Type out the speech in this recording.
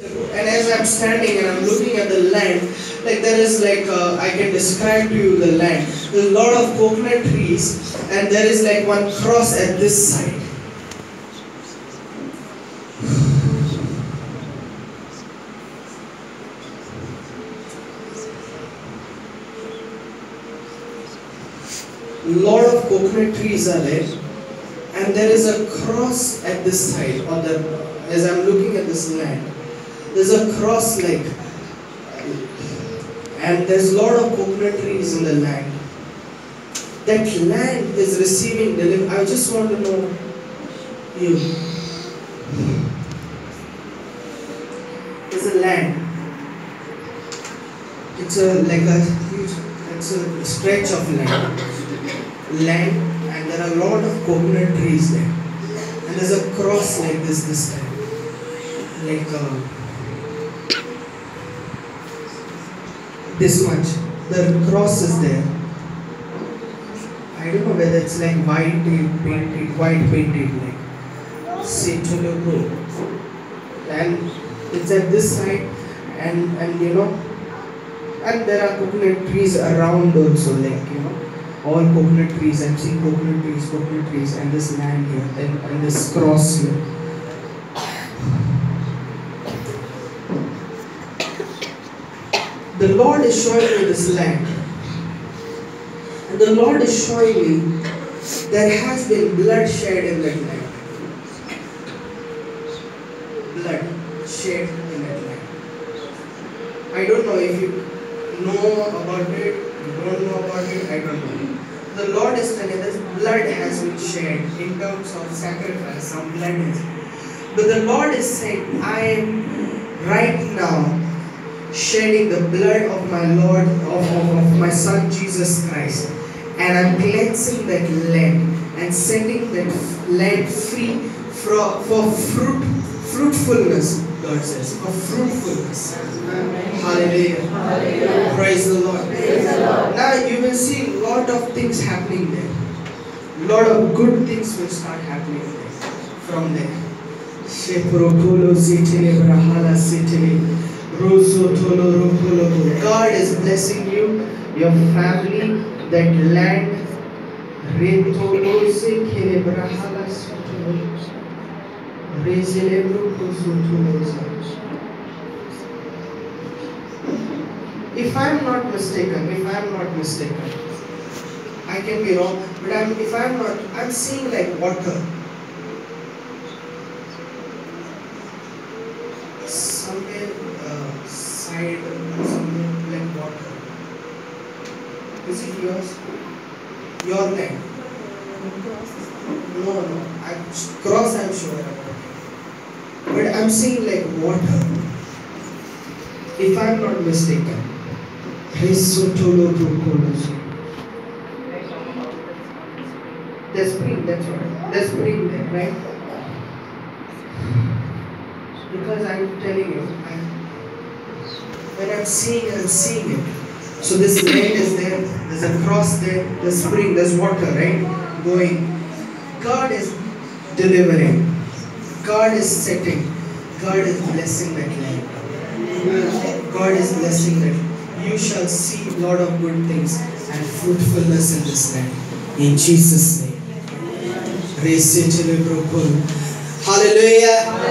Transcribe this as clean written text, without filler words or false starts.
And as I'm standing and I'm looking at the land, like there is like I can describe to you the land. There's a lot of coconut trees, and there is like one cross at this side. Lot of coconut trees are there, and there is a cross at this side. On the as I'm looking at this land, there's a cross like, and there's a lot of coconut trees in the land. That land is receiving deliverance. I just want to know you. It's a land. It's a like a huge. It's a stretch of land, and there are a lot of coconut trees there, and there's a cross like this time, like this much. The cross is there. I don't know whether it's like white painted, like Citolo, and it's at this side, and you know, and there are coconut trees around also, like you know. All coconut trees. I'm seeing coconut trees, and this land here, and this cross here. The Lord is showing me this land, and the Lord is showing me there has been blood shed in that land. Blood shed in that land. I don't know if you know about it, you don't know about it, I don't know. The Lord is telling us blood has been shed in terms of sacrifice, some blood is. But the Lord is saying, I am right now shedding the blood of my Lord, of my Son Jesus Christ. And I'm cleansing that land and setting that land free for fruitfulness, God says, for fruitfulness. Hallelujah. Hallelujah. Praise the Lord. Praise the Lord. Now you will see a lot of things happening there. A lot of good things will start happening there. From there. God is blessing you, your family, that land. If I'm not mistaken, I can be wrong, but I'm seeing like water. Somewhere side, somewhere like water. Is it yours? Your land? No. Cross I'm sure about it. But I'm seeing like water. If I'm not mistaken. The spring, that's right. The spring there, right? Because I'm telling you, when I'm seeing it. So this land is there, there's a cross there, the spring, there's water, right? Going. God is delivering. God is setting. God is blessing that land. God is blessing that. You shall see a lot of good things and fruitfulness in this land. In Jesus' name. Hallelujah.